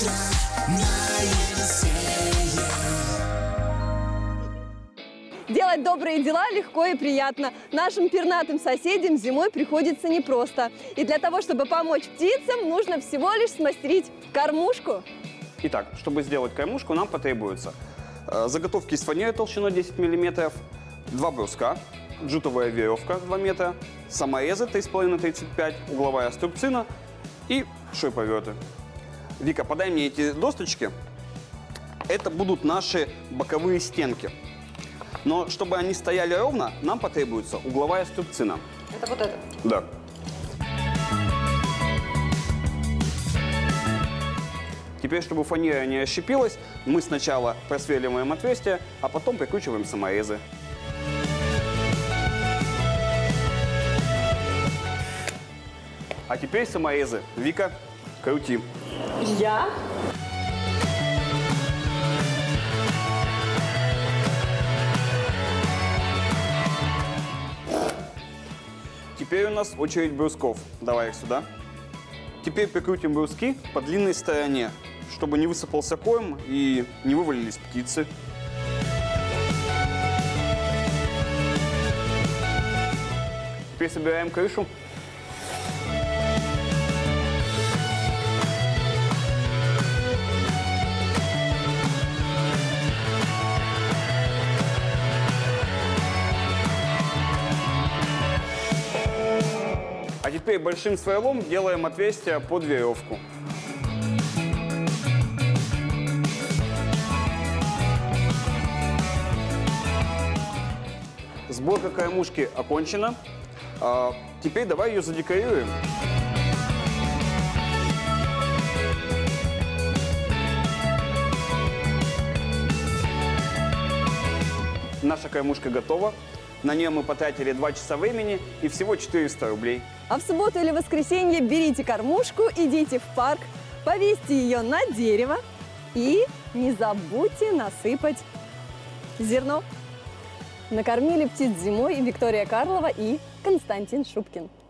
утро на Елисее. Делать добрые дела легко и приятно. Нашим пернатым соседям зимой приходится непросто. И для того, чтобы помочь птицам, нужно всего лишь смастерить кормушку. Итак, чтобы сделать кормушку, нам потребуется заготовки из фанеры толщиной 10 мм, 2 бруска, джутовая веревка 2 метра, саморезы 3,5-35, угловая струбцина и шуруповерты. Вика, подай мне эти досточки. Это будут наши боковые стенки. Но чтобы они стояли ровно, нам потребуется угловая струбцина. Это вот это? Да. Теперь, чтобы фанера не расщепилась, мы сначала просверливаем отверстие, а потом прикручиваем саморезы. А теперь саморезы. Вика, крути. Я? Теперь у нас очередь брусков. Давай их сюда. Теперь прикрутим бруски по длинной стороне, чтобы не высыпался корм и не вывалились птицы. Теперь собираем крышу. А теперь большим сверлом делаем отверстие под веревку. Сборка кормушки окончена. Теперь давай ее задекорируем. Наша кормушка готова. На нее мы потратили 2 часа времени и всего 400 рублей. А в субботу или воскресенье берите кормушку, идите в парк, повесьте ее на дерево и не забудьте насыпать зерно. Накормили птиц зимой Виктория Карлова и Константин Шубкин.